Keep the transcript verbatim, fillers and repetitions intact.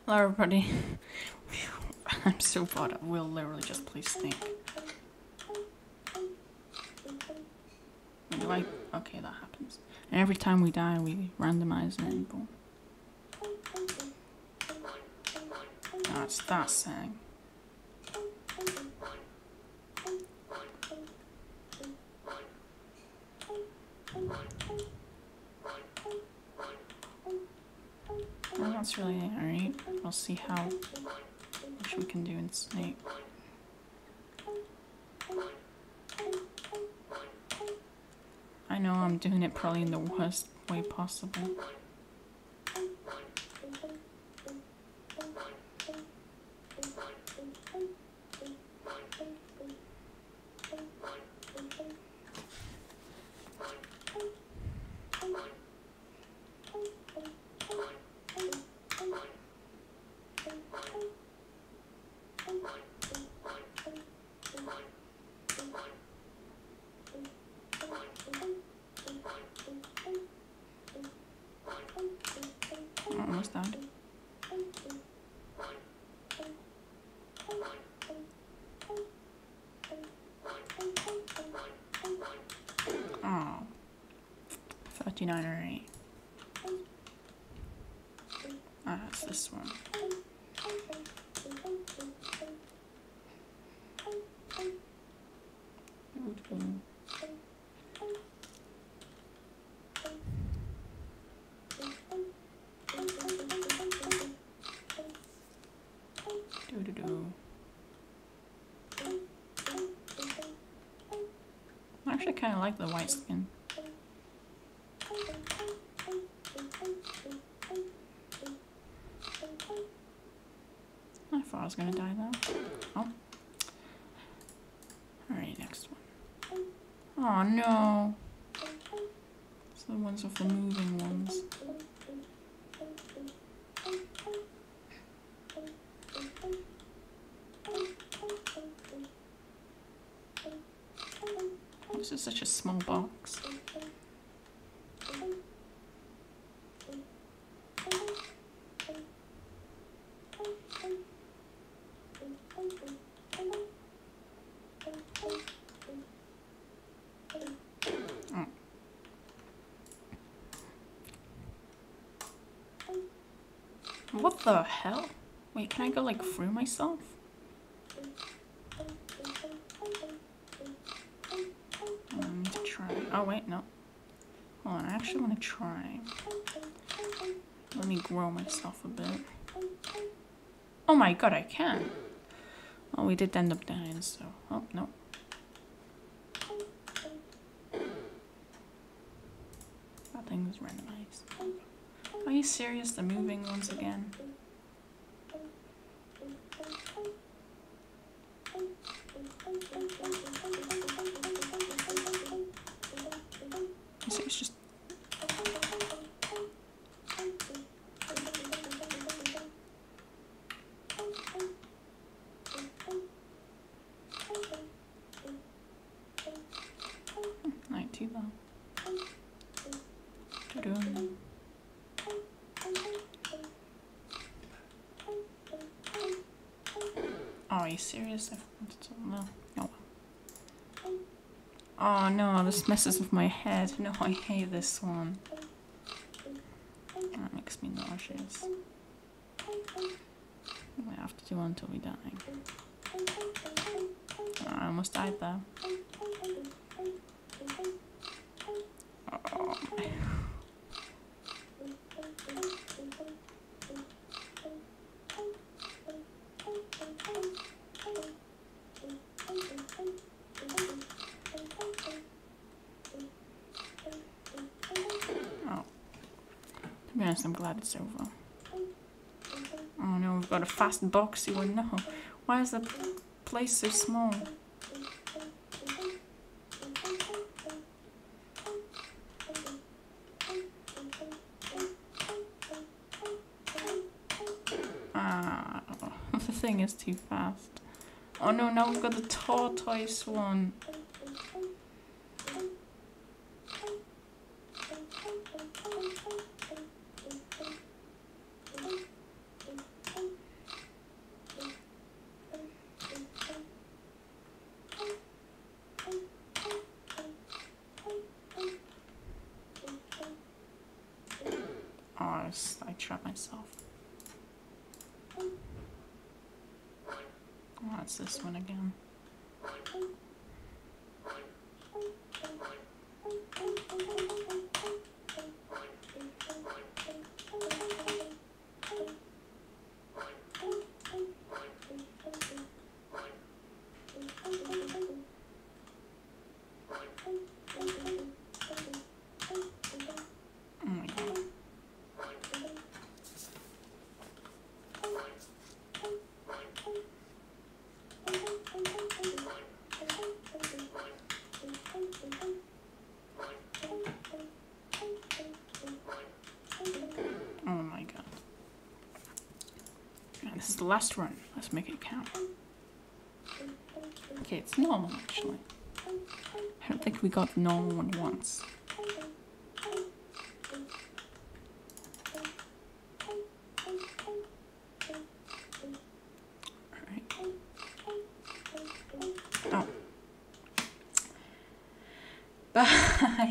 Hello everybody. I'm so bored. We'll literally just play Snake. Do I? Okay, that happens. And every time we die, we randomize it and boom. Oh, it's that saying. Well, that's really alright. We'll see how much we can do in Snake. I know I'm doing it probably in the worst way possible. Almost died. Oh, thirty-nine or eight. Ah, it's this one. Do do do. I actually kind of like the white skin. I thought I was gonna die though. Oh. Alright, next one. Oh no. It's the ones with the moving ones. This is such a small box. Oh. What the hell? Wait, can I go like through myself? I need to try. Oh wait, no. Hold on, I actually want to try. Let me grow myself a bit. Oh my god, I can. Oh, we did end up dying, so... Oh, no. That thing was randomized. Are you serious? The moving ones again? It's just... Not too long. Oh, are you serious? I wanted to know. Oh. Oh no, this messes with my head. No, I hate this one. That makes me nauseous. We have to do one until we die. Oh, I almost died there. Oh, my. Oh. To be honest, I'm glad it's over. Oh no, we've got a fast boxy one. No. Why is the place so small? Ah, the thing is too fast. Oh no, now we've got the tortoise one. I was, I trapped myself. Oh, it's this one again. Oh my god. Oh my god. Yeah, this is the last run. Let's make it count. Okay, it's normal actually. I don't think we got the normal one once.